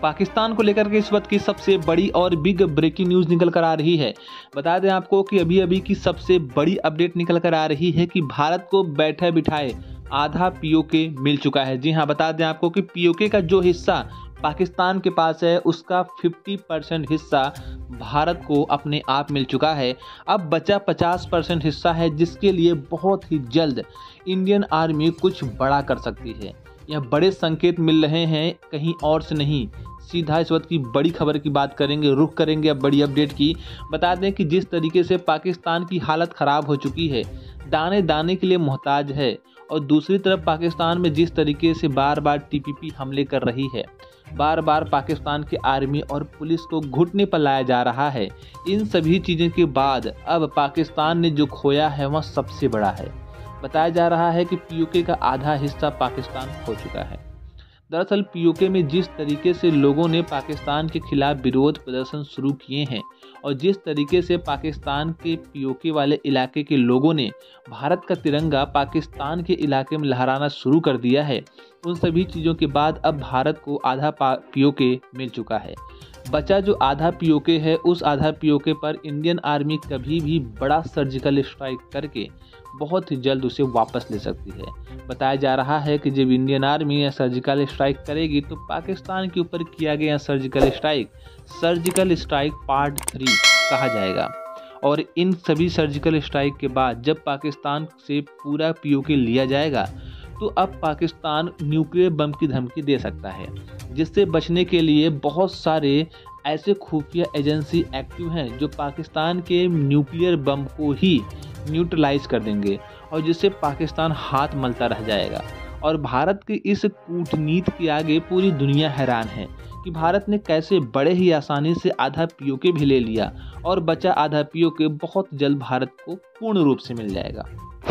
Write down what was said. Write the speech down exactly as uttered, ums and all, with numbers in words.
पाकिस्तान को लेकर के इस वक्त की सबसे बड़ी और बिग ब्रेकिंग न्यूज़ निकल कर आ रही है। बता दें आपको कि अभी अभी की सबसे बड़ी अपडेट निकल कर आ रही है कि भारत को बैठे बिठाए आधा पीओके मिल चुका है। जी हाँ, बता दें आपको कि पीओके का जो हिस्सा पाकिस्तान के पास है उसका पचास परसेंट हिस्सा भारत को अपने आप मिल चुका है। अब बचा पचास परसेंट हिस्सा है जिसके लिए बहुत ही जल्द इंडियन आर्मी कुछ बड़ा कर सकती है। यह बड़े संकेत मिल रहे हैं, कहीं और से नहीं। सीधा इस वक्त की बड़ी खबर की बात करेंगे, रुख करेंगे अब बड़ी अपडेट की। बता दें कि जिस तरीके से पाकिस्तान की हालत ख़राब हो चुकी है, दाने दाने के लिए मोहताज है, और दूसरी तरफ पाकिस्तान में जिस तरीके से बार बार टीपीपी हमले कर रही है, बार बार पाकिस्तान की आर्मी और पुलिस को घुटने पर लाया जा रहा है, इन सभी चीज़ों के बाद अब पाकिस्तान ने जो खोया है वह सबसे बड़ा है। बताया जा रहा है कि पीओके का आधा हिस्सा पाकिस्तान खो चुका है। दरअसल पीओके में जिस तरीके से लोगों ने पाकिस्तान के खिलाफ विरोध प्रदर्शन शुरू किए हैं और जिस तरीके से पाकिस्तान के पीओके वाले इलाके के लोगों ने भारत का तिरंगा पाकिस्तान के इलाके में लहराना शुरू कर दिया है, उन सभी चीज़ों के बाद अब भारत को आधा पीओके मिल चुका है। बचा जो आधा पीओके है, उस आधा पीओके पर इंडियन आर्मी कभी भी बड़ा सर्जिकल स्ट्राइक करके बहुत ही जल्द उसे वापस ले सकती है। बताया जा रहा है कि जब इंडियन आर्मी यह सर्जिकल स्ट्राइक करेगी तो पाकिस्तान के ऊपर किया गया surgical strike surgical strike part three कहा जाएगा। और इन सभी सर्जिकल स्ट्राइक के बाद जब पाकिस्तान से पूरा पीओके लिया जाएगा तो अब पाकिस्तान न्यूक्लियर बम की धमकी दे सकता है, जिससे बचने के लिए बहुत सारे ऐसे खुफिया एजेंसी एक्टिव हैं जो पाकिस्तान के न्यूक्लियर बम को ही न्यूट्रलाइज कर देंगे और जिससे पाकिस्तान हाथ मलता रह जाएगा। और भारत की इस कूटनीति के आगे पूरी दुनिया हैरान है कि भारत ने कैसे बड़े ही आसानी से आधा पीओके भी ले लिया और बचा आधा पीओके बहुत जल्द भारत को पूर्ण रूप से मिल जाएगा।